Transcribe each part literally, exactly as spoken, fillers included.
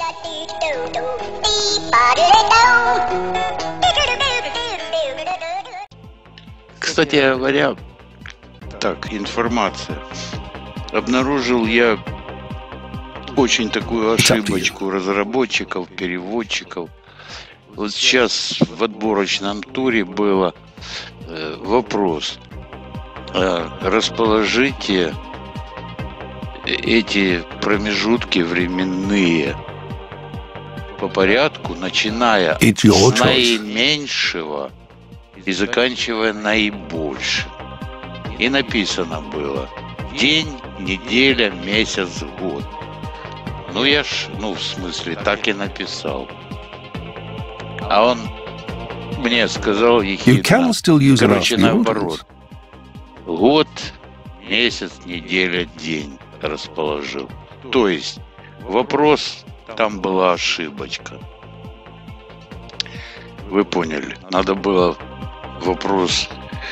Кстати говоря, так, информация. Обнаружил я очень такую ошибочку разработчиков, переводчиков. Вот сейчас в отборочном туре было э, вопрос. Э, расположите эти промежутки временные по порядку, начиная с наименьшего и заканчивая наибольшим. И написано было день, неделя, месяц, год. Ну я ж, ну в смысле, так и написал. А он мне сказал ехидно, короче, наоборот. Год, месяц, неделя, день расположил. То есть вопрос, там была ошибочка. Вы поняли, надо было вопрос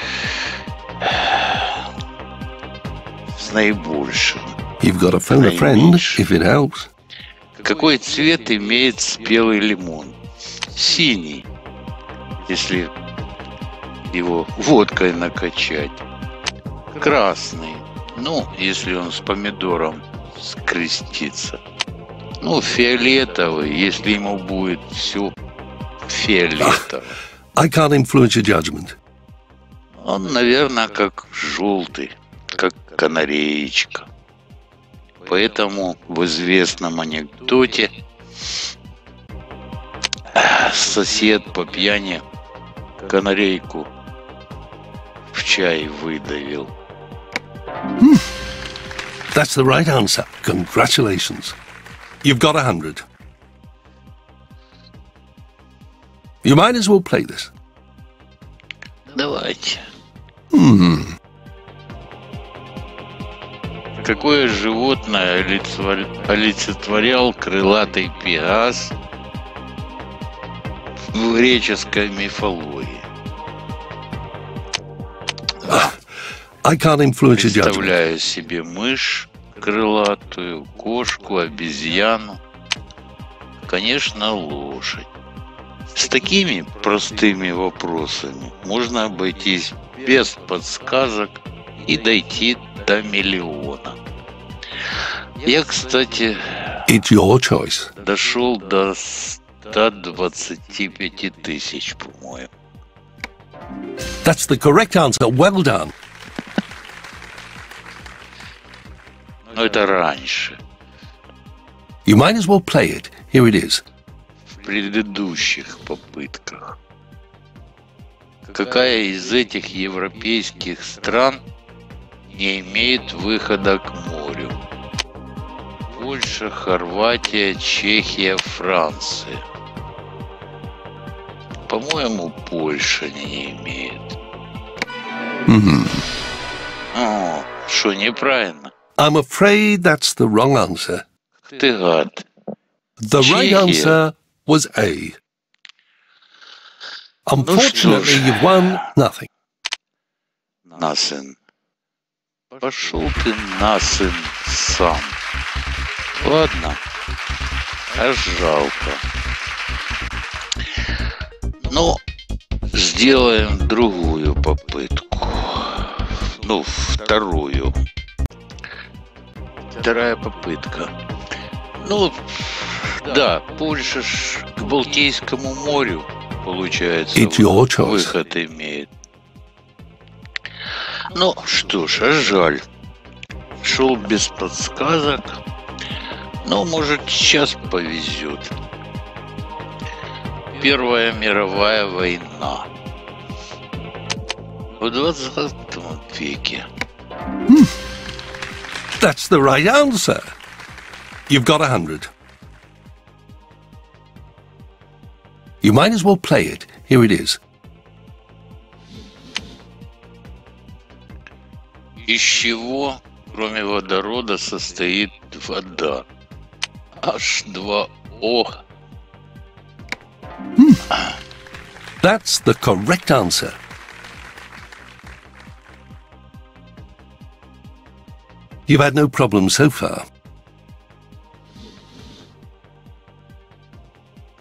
с наибольшим. You've got to phone a friend if it helps. Какой цвет имеет спелый лимон? Синий, если его водкой накачать. Красный, ну, если он с помидором скрестится. Ну, фиолетовый, если ему будет все фиолетово. I can't influence your judgment. Он, наверное, как желтый, как канареечка. Поэтому в известном анекдоте сосед по пьяни канарейку в чай выдавил. Hmm. That's the right answer. Congratulations. You've got a hundred. You might as well play this. Давайте. Hmm. Какое животное олицетворял крылатый пегас в греческой мифологии? I can't influence your judgment. Представляю себе мышь крылатую, кошку, обезьяну. Конечно, лошадь. С такими простыми вопросами можно обойтись без подсказок и дойти до миллиона. Я, кстати, It's your choice. дошел до ста двадцати пяти тысяч, по-моему. That's the correct answer. Well done. Но это раньше, You might as well play it. Here it is. в предыдущих попытках. Какая из этих европейских стран не имеет выхода к морю? Польша, Хорватия, Чехия, Франция. По-моему, Польша не имеет. Mm-hmm. О, что, неправильно? I'm afraid that's the wrong answer. Ты гад. The right Чехия. answer was A. Unfortunately, ж. you've won nothing. Насин. Пошел ты насин сам. Ладно. Аж жалко. Ну, сделаем другую попытку. Ну, вторую. Вторая попытка. Ну, да, Польша ж к Балтийскому морю, получается, It's your choice. выход имеет. Ну, что ж, а жаль. Шел без подсказок. Ну, может, сейчас повезет. Первая мировая война. В двадцатом веке. That's the right answer. You've got a hundred. You might as well play it. Here it is. Из чего, кроме водорода, состоит вода? эйч два о. That's the correct answer. You've had no problems so far.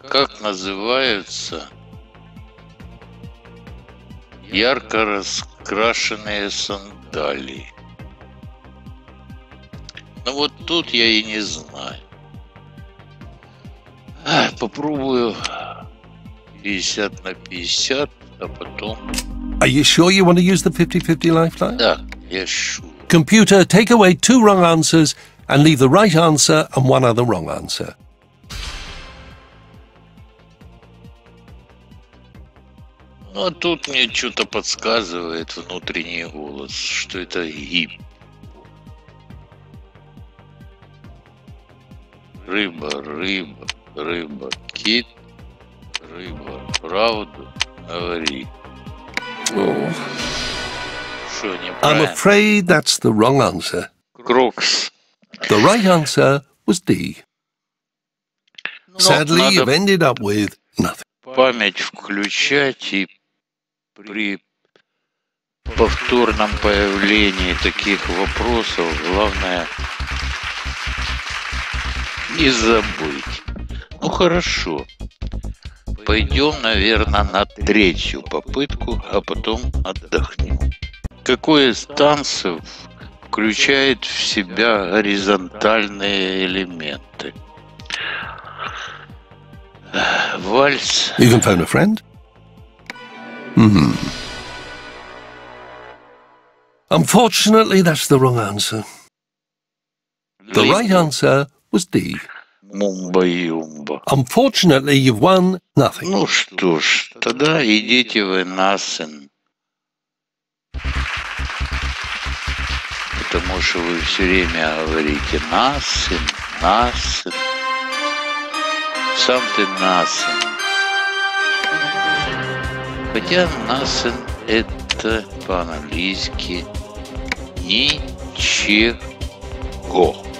Как называются ярко раскрашенные сандалии? Ну вот тут я и не знаю. А, попробую пятьдесят на пятьдесят, а потом... Are you sure you want to use the fifty-fifty lifeline? Да, я шу. Computer, take away two wrong answers and leave the right answer and one other wrong answer. Ну, а тут мне что-то подсказывает внутренний голос, что это гип. Рыба, рыба, рыба, кит, рыба, правду говори. Oh. Что, I'm неправильно? afraid that's the wrong answer. Крокс. The right answer was D. Ну, Sadly, надо you've ended up with nothing. память включать, и при повторном появлении таких вопросов главное не забыть. Ну хорошо. Пойдем, наверное, на третью попытку, а потом отдохнем. Какой из танцев включает в себя горизонтальные элементы? Вальс. You can phone a friend. Hmm. Unfortunately, that's the wrong answer. The right answer was D. Мумба-юмба. Unfortunately, you've won nothing. Ну что ж, тогда идите вы нахрен. Потому что вы все время говорите нахрен, нахрен. Сам ты нахрен. Хотя нахрен это по-английски ничего.